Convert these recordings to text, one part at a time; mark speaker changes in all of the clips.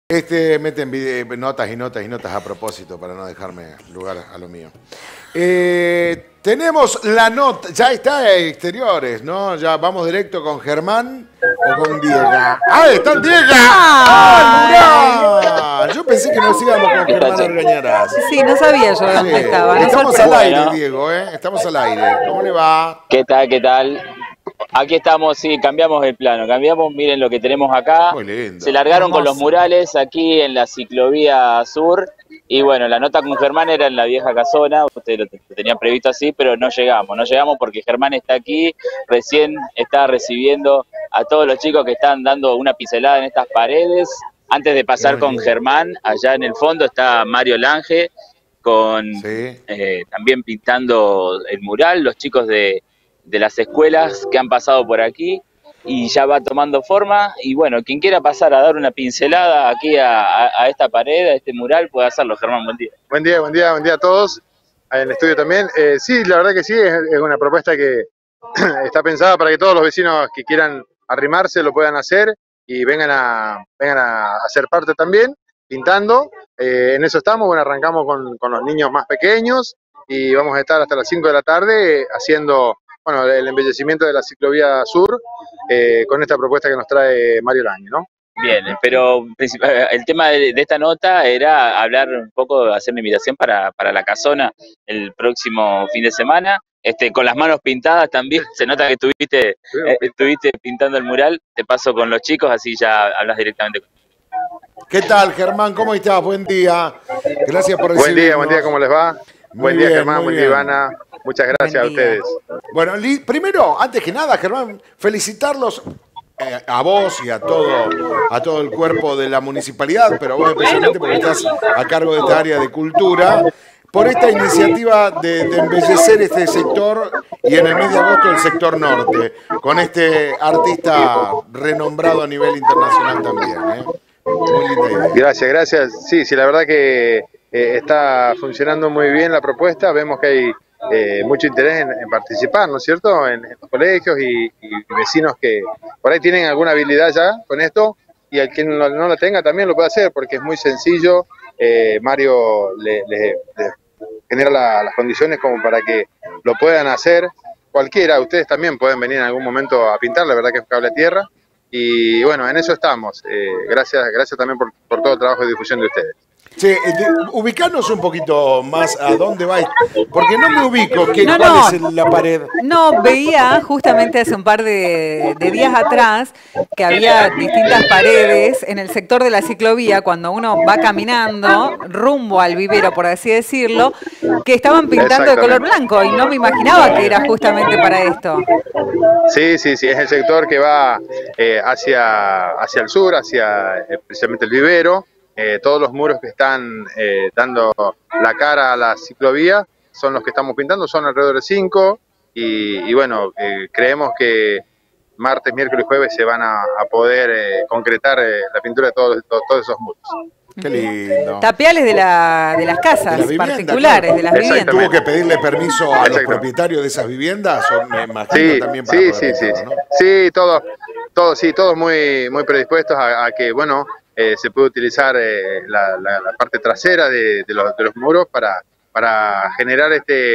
Speaker 1: Meten notas y notas y notas a propósito para no dejarme lugar a lo mío. Tenemos la nota, ya está en exteriores, ¿no? Ya vamos directo con Germán o con Diego. ¡Ah, está Diego! ¡Ah, mirá! Yo pensé que nos íbamos con Germán Argañarás.
Speaker 2: Sí, no sabía yo dónde estaba.
Speaker 1: Estamos al aire, Diego, ¿eh? Estamos al aire. ¿Cómo le va?
Speaker 3: ¿Qué tal? ¿Qué tal? Aquí estamos, sí, cambiamos el plano, miren lo que tenemos acá.
Speaker 1: Muy lindo.
Speaker 3: Se largaron
Speaker 2: Hermoso.
Speaker 3: con los murales aquí en la ciclovía sur. Y bueno, la nota con Germán era en la vieja casona, ustedes lo tenían previsto así, pero no llegamos porque Germán está aquí, recién está recibiendo a todos los chicos que están dando una pincelada en estas paredes. Antes de pasar con Germán, allá en el fondo está Mario Lange, también pintando el mural, los chicos de las escuelas que han pasado por aquí, y ya va tomando forma. Y bueno, quien quiera pasar a dar una pincelada aquí a esta pared, a este mural, puede hacerlo. Germán, buen día.
Speaker 4: Buen día a todos, en el estudio también. Sí, la verdad que sí, es una propuesta que está pensada para que todos los vecinos que quieran arrimarse lo puedan hacer y vengan a hacer parte también, pintando. En eso estamos, bueno, arrancamos con los niños más pequeños y vamos a estar hasta las 5 de la tarde haciendo, bueno, el embellecimiento de la ciclovía sur con esta propuesta que nos trae Mario Lange, ¿no?
Speaker 3: Bien, pero el tema de esta nota era hablar un poco, hacer una invitación para la casona el próximo fin de semana, con las manos pintadas también. Se nota que estuviste pintando el mural. Te paso con los chicos, así ya hablas directamente con ellos.
Speaker 1: ¿Qué tal, Germán? ¿Cómo estás? Buen día. Gracias por recibirnos.
Speaker 4: Buen día, ¿cómo les va? Buen día, Germán, buen día, Ivana. Muchas gracias a ustedes.
Speaker 1: Bueno, primero, antes que nada, Germán, felicitarlos a vos y a todo el cuerpo de la municipalidad, pero vos especialmente porque estás a cargo de esta área de cultura, por esta iniciativa de embellecer este sector y en el mes de agosto el sector norte, con este artista renombrado a nivel internacional también, ¿eh? Muy linda idea.
Speaker 4: Gracias. Sí, la verdad que está funcionando muy bien la propuesta. Vemos que hay mucho interés en participar, ¿no es cierto?, en los colegios y vecinos que por ahí tienen alguna habilidad ya con esto, y al quien no la tenga también lo puede hacer porque es muy sencillo. Mario le genera las condiciones como para que lo puedan hacer cualquiera. Ustedes también pueden venir en algún momento a pintar, la verdad que es cable a tierra. Y bueno, en eso estamos. Gracias también por todo el trabajo de difusión de ustedes.
Speaker 1: Sí, ubicarnos un poquito más a dónde vais, porque no me ubico. ¿Cuál es la pared?
Speaker 2: No, veía justamente hace un par de días atrás que había distintas paredes en el sector de la ciclovía, cuando uno va caminando rumbo al vivero, por así decirlo, que estaban pintando de color blanco, y no me imaginaba que era justamente para esto.
Speaker 4: Sí, es el sector que va hacia el sur, hacia precisamente el vivero. Todos los muros que están dando la cara a la ciclovía son los que estamos pintando, son alrededor de 5, y bueno, creemos que martes, miércoles y jueves se van a poder concretar la pintura de todos esos muros.
Speaker 1: Qué lindo.
Speaker 2: Tapiales de las casas particulares, claro, de las viviendas.
Speaker 1: ¿Tuvo que pedirle permiso a los propietarios de esas viviendas? O me imagino también para
Speaker 4: ¿no? Sí, todos muy predispuestos a que, bueno, se puede utilizar la parte trasera de los muros para generar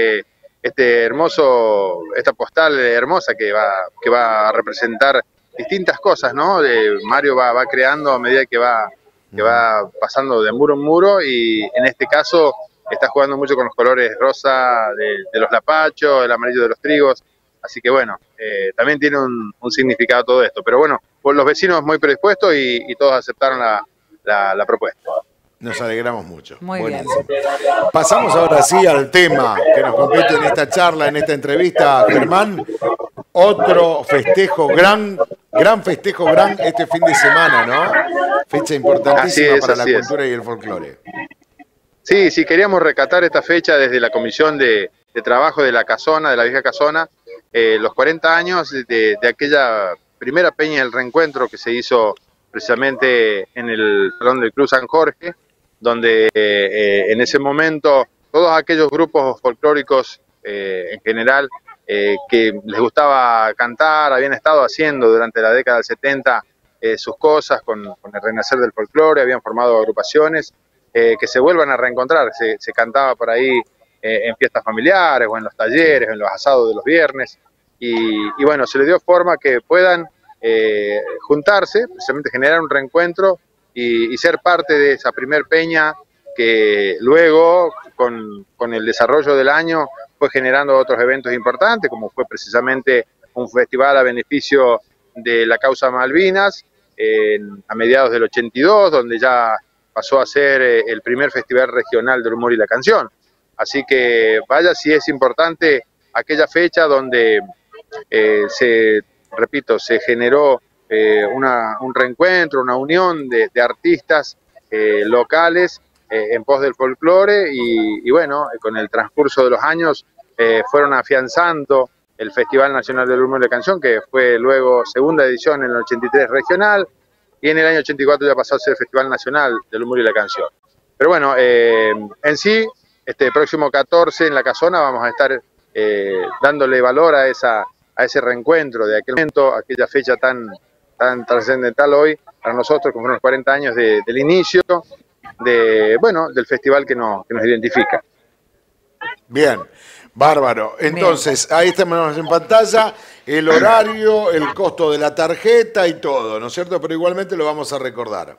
Speaker 4: esta postal hermosa que va a representar distintas cosas, ¿no? Mario va creando a medida que va pasando de muro en muro, y en este caso está jugando mucho con los colores rosa de los lapachos, el amarillo de los trigos. Así que bueno, también tiene un significado todo esto. Pero bueno, por los vecinos muy predispuestos y todos aceptaron la propuesta.
Speaker 1: Nos alegramos mucho.
Speaker 2: Muy bien.
Speaker 1: Pasamos ahora sí al tema que nos compete en esta charla, en esta entrevista, Germán. Otro festejo, gran festejo este fin de semana, ¿no? Fecha importantísima para la cultura y el folclore.
Speaker 4: Sí, queríamos rescatar esta fecha desde la comisión de trabajo de la casona, de la vieja casona, los 40 años de aquella primera peña del reencuentro que se hizo precisamente en el Salón del Club San Jorge, donde en ese momento todos aquellos grupos folclóricos en general que les gustaba cantar, habían estado haciendo durante la década del 70 sus cosas con el renacer del folclore, habían formado agrupaciones, que se vuelvan a reencontrar. Se cantaba por ahí en fiestas familiares o en los talleres, en los asados de los viernes, y bueno, se le dio forma que puedan juntarse, precisamente generar un reencuentro y ser parte de esa primer peña que luego, con el desarrollo del año, fue generando otros eventos importantes, como fue precisamente un festival a beneficio de la causa Malvinas, a mediados del 82, donde ya pasó a ser el primer festival regional del humor y la canción. Así que vaya si es importante aquella fecha donde repito, se generó un reencuentro, una unión de artistas locales en pos del folclore y bueno, con el transcurso de los años fueron afianzando el Festival Nacional del Humor y la Canción, que fue luego segunda edición en el 83 regional, y en el año 84 ya pasó a ser Festival Nacional del Humor y la Canción. Pero bueno, en sí, este próximo 14 en la Casona vamos a estar dándole valor a ese reencuentro de aquel momento, aquella fecha tan trascendental hoy para nosotros, como fueron los 40 años del inicio del festival que nos identifica.
Speaker 1: Bien, bárbaro. Entonces, ahí estamos en pantalla, el horario, el costo de la tarjeta y todo, ¿no es cierto? Pero igualmente lo vamos a recordar.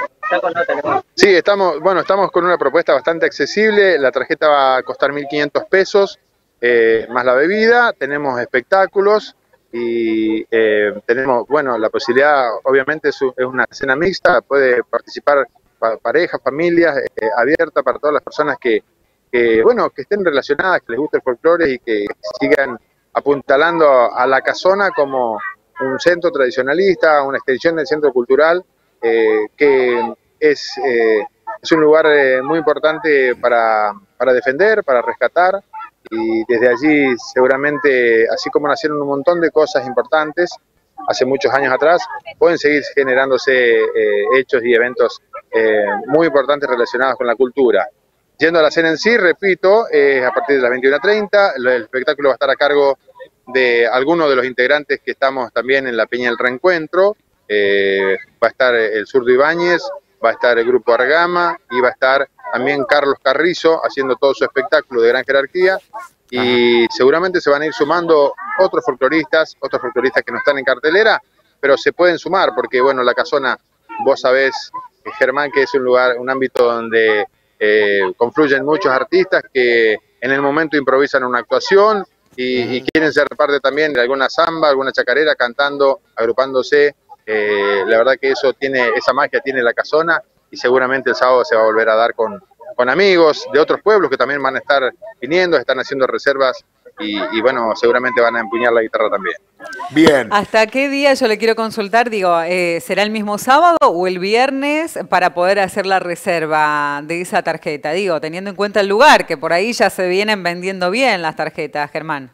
Speaker 4: Sí, estamos con una propuesta bastante accesible. La tarjeta va a costar 1.500 pesos, más la bebida. Tenemos espectáculos y tenemos, bueno, la posibilidad, obviamente es una cena mixta, puede participar parejas, familias, abierta para todas las personas que estén relacionadas, que les guste el folclore y que sigan apuntalando a la Casona como un centro tradicionalista, una extensión del centro cultural, que es un lugar muy importante para defender, para rescatar, y desde allí seguramente, así como nacieron un montón de cosas importantes hace muchos años atrás, pueden seguir generándose hechos y eventos muy importantes relacionados con la cultura. Yendo a la cena en sí, repito, a partir de las 21:30, el espectáculo va a estar a cargo de algunos de los integrantes que estamos también en la Peña del Reencuentro. Va a estar el Zurdo Ibáñez, va a estar el Grupo Argama y va a estar también Carlos Carrizo haciendo todo su espectáculo de gran jerarquía, y seguramente se van a ir sumando otros folcloristas que no están en cartelera, pero se pueden sumar porque, bueno, la Casona, vos sabés, Germán, que es un lugar, un ámbito donde confluyen muchos artistas que en el momento improvisan una actuación y quieren ser parte también de alguna samba, alguna chacarera, cantando, agrupándose. La verdad que esa magia tiene la Casona, y seguramente el sábado se va a volver a dar con amigos de otros pueblos que también van a estar viniendo, están haciendo reservas y bueno, seguramente van a empuñar la guitarra también.
Speaker 1: Bien.
Speaker 2: ¿Hasta qué día yo le quiero consultar? Digo, ¿será el mismo sábado o el viernes para poder hacer la reserva de esa tarjeta? Digo, teniendo en cuenta el lugar, que por ahí ya se vienen vendiendo bien las tarjetas, Germán.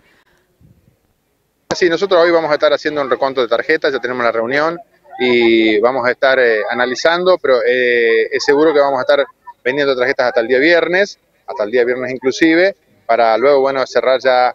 Speaker 4: Sí, nosotros hoy vamos a estar haciendo un recuento de tarjetas, ya tenemos la reunión y vamos a estar analizando, pero es seguro que vamos a estar vendiendo tarjetas hasta el día viernes inclusive, para luego, bueno, cerrar ya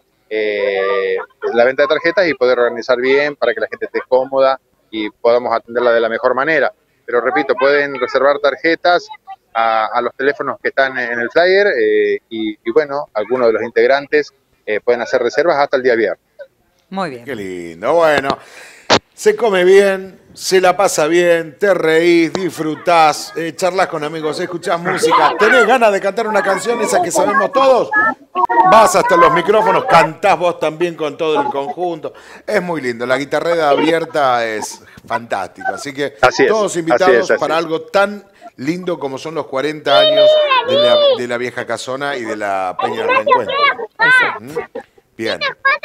Speaker 4: la venta de tarjetas y poder organizar bien para que la gente esté cómoda y podamos atenderla de la mejor manera. Pero repito, pueden reservar tarjetas a los teléfonos que están en el flyer y bueno, algunos de los integrantes pueden hacer reservas hasta el día viernes.
Speaker 2: Muy bien.
Speaker 1: Qué lindo. Bueno, se come bien, se la pasa bien, te reís, disfrutás, charlas con amigos, escuchás música, tenés ganas de cantar una canción, esa que sabemos todos, vas hasta los micrófonos, cantás vos también con todo el conjunto. Es muy lindo, la guitarrera abierta es fantástico, así que todos invitados para algo tan lindo como son los 40 años de la vieja Casona y de la Peña del Reencuentro. Bien.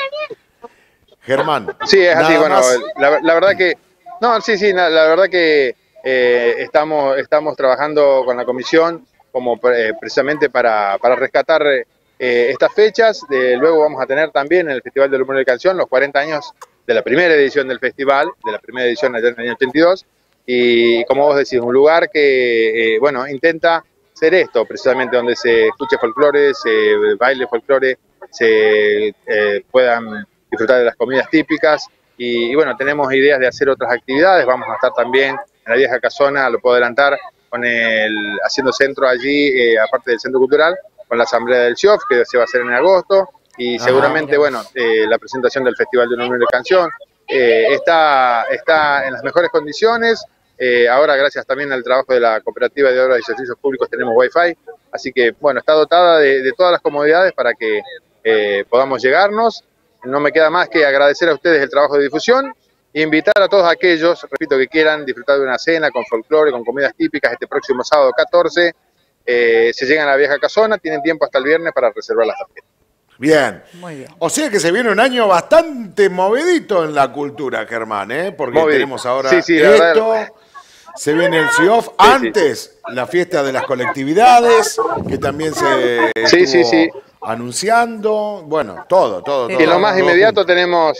Speaker 1: Germán.
Speaker 4: Sí, es así, bueno, la verdad que, no, sí, la verdad que estamos trabajando con la comisión como precisamente para rescatar estas fechas. Luego vamos a tener también en el Festival del Humor y la Canción los 40 años de la primera edición del festival, de la primera edición allá en el año 82, y como vos decís, un lugar que, bueno, intenta ser esto, precisamente donde se escuche folclore, se baile folclore, se puedan disfrutar de las comidas típicas y bueno, tenemos ideas de hacer otras actividades. Vamos a estar también en la vieja casona, lo puedo adelantar, haciendo centro allí, aparte del centro cultural, con la asamblea del SIOF, que se va a hacer en agosto, y seguramente, bueno, la presentación del Festival de una Humilde Canción. Está en las mejores condiciones. Ahora, gracias también al trabajo de la Cooperativa de Obras y Servicios Públicos, tenemos Wi-Fi. Así que, bueno, está dotada de todas las comodidades para que podamos llegarnos. No me queda más que agradecer a ustedes el trabajo de difusión e invitar a todos aquellos, repito, que quieran disfrutar de una cena con folclore, con comidas típicas este próximo sábado 14. Se llegan a la vieja casona, tienen tiempo hasta el viernes para reservar las tarjetas.
Speaker 1: Bien.
Speaker 2: Muy bien.
Speaker 1: O sea que se viene un año bastante movidito en la cultura, Germán, porque tenemos ahora esto, se viene el SIOF, antes la fiesta de las colectividades, que también se estuvo anunciando, bueno, todo.
Speaker 4: Y en lo más inmediato tenemos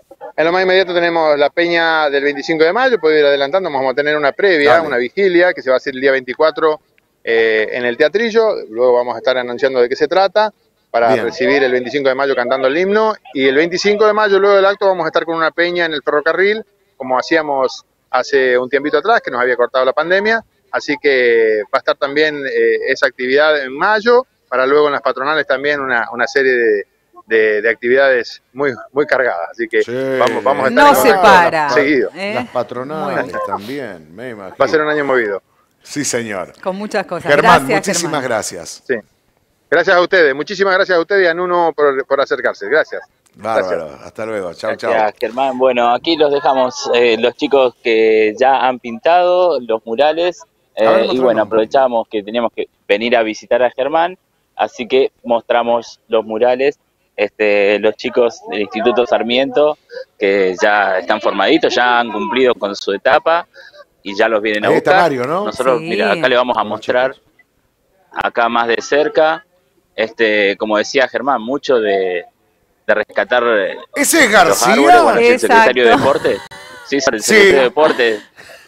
Speaker 4: la peña del 25 de mayo, puedo ir adelantando, vamos a tener una previa, una vigilia, que se va a hacer el día 24 en el Teatrillo, luego vamos a estar anunciando de qué se trata, para recibir el 25 de mayo cantando el himno, y el 25 de mayo, luego del acto, vamos a estar con una peña en el ferrocarril, como hacíamos hace un tiempito atrás, que nos había cortado la pandemia, así que va a estar también esa actividad en mayo, para luego en las patronales también una serie de actividades muy cargadas, así que vamos a estar
Speaker 2: no se para
Speaker 4: seguido.
Speaker 1: Las patronales también, me imagino.
Speaker 4: Va a ser un año movido.
Speaker 1: Sí, señor.
Speaker 2: Con muchas cosas.
Speaker 1: Germán,
Speaker 2: Gracias,
Speaker 1: muchísimas gracias.
Speaker 4: Sí. Gracias a ustedes, muchísimas gracias a ustedes y a Nuno por acercarse. Gracias.
Speaker 1: Bárbaro,
Speaker 4: gracias.
Speaker 1: Hasta luego, chau.
Speaker 3: Gracias, Germán. Bueno, aquí los dejamos los chicos que ya han pintado los murales y bueno, aprovechamos que teníamos que venir a visitar a Germán, así que mostramos los murales. Los chicos del Instituto Sarmiento que ya están formaditos, ya han cumplido con su etapa y ya los vienen a buscar.
Speaker 1: Está Mario, ¿no?
Speaker 3: Nosotros, mira, acá le vamos a mostrar acá más de cerca, como decía Germán, mucho de rescatar
Speaker 1: ¿ese es García?
Speaker 3: los árboles, bueno, el secretario de Deportes. Sí, el secretario de Deportes.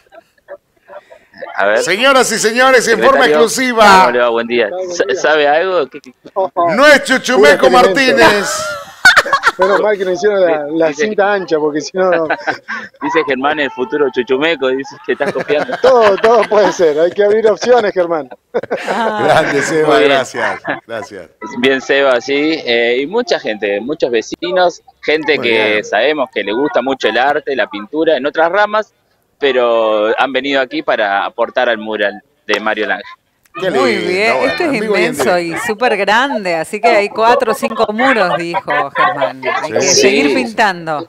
Speaker 3: A ver.
Speaker 1: Señoras y señores, en forma exclusiva.
Speaker 3: ¿Cómo le va? Buen día. ¿Sabe algo?
Speaker 1: No es Chuchumeco Martínez.
Speaker 5: Menos mal que no hicieron la cinta ancha, porque si no...
Speaker 3: Dice Germán, el futuro Chuchumeco, dice que estás copiando.
Speaker 5: Todo puede ser, hay que abrir opciones, Germán.
Speaker 1: Grande, Seba, gracias.
Speaker 3: Bien, Seba, sí. Y mucha gente, muchos vecinos, gente que sabemos que le gusta mucho el arte, la pintura, en otras ramas, pero han venido aquí para aportar al mural de Mario Lange.
Speaker 2: Muy bien, esto es inmenso y súper grande, así que hay 4 o 5 muros, dijo Germán. Hay que seguir pintando.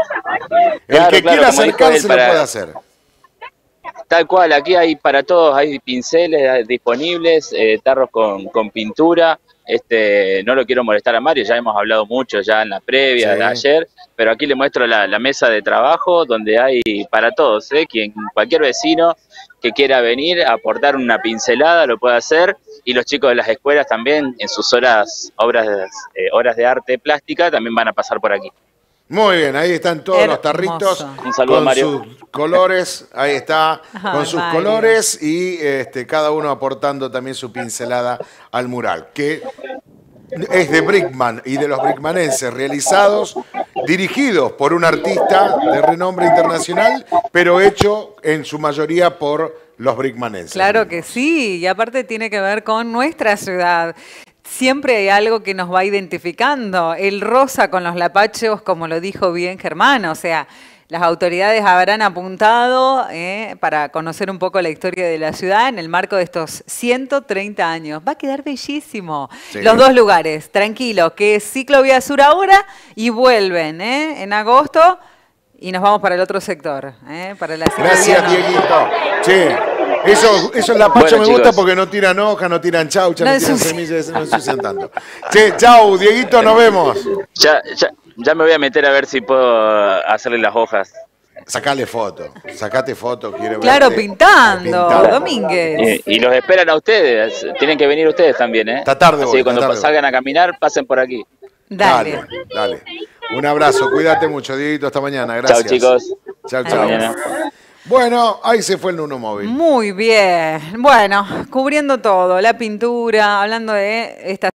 Speaker 1: El que quiera acercarse lo puede hacer.
Speaker 3: Tal cual, aquí hay para todos, hay pinceles disponibles, tarros con pintura. No lo quiero molestar a Mario, ya hemos hablado mucho ya en la previa de ayer, pero aquí le muestro la mesa de trabajo donde hay para todos, cualquier vecino que quiera venir a aportar una pincelada lo puede hacer, y los chicos de las escuelas también en sus horas de arte plástica también van a pasar por aquí.
Speaker 1: Muy bien, ahí están todos los tarritos
Speaker 3: Un saludo,
Speaker 1: con
Speaker 3: Mario.
Speaker 1: sus colores, ahí está, con sus colores y cada uno aportando también su pincelada al mural, que es de Brickman y de los brickmanenses, realizados, dirigidos por un artista de renombre internacional, pero hecho en su mayoría por los brickmanenses.
Speaker 2: Claro que sí, y aparte tiene que ver con nuestra ciudad. Siempre hay algo que nos va identificando. El rosa con los lapachos, como lo dijo bien Germán, o sea, las autoridades habrán apuntado para conocer un poco la historia de la ciudad en el marco de estos 130 años. Va a quedar bellísimo. Sí. Los dos lugares, tranquilo, que es Ciclovía Sur ahora y vuelven en agosto y nos vamos para el otro sector, para la ciclovía.
Speaker 1: Gracias, Dieguito. Sí. Eso en la pacha me gusta porque no tiran hoja, no tiran chaucha, no tiran semillas, no ensucian tanto. Che, chau, Dieguito, nos vemos.
Speaker 3: Ya me voy a meter a ver si puedo hacerle las hojas.
Speaker 1: Sacate foto, quiero ver.
Speaker 2: Claro, pintando, Domínguez.
Speaker 3: Y los esperan a ustedes, tienen que venir ustedes también,
Speaker 1: Esta tarde
Speaker 3: Así que cuando salgan a caminar, pasen por aquí.
Speaker 2: Dale.
Speaker 1: Un abrazo, cuídate mucho, Dieguito, hasta mañana, gracias.
Speaker 3: Chau, chicos.
Speaker 1: Chau. Bueno, ahí se fue el Nuno Móvil.
Speaker 2: Muy bien. Bueno, cubriendo todo, la pintura, hablando de esta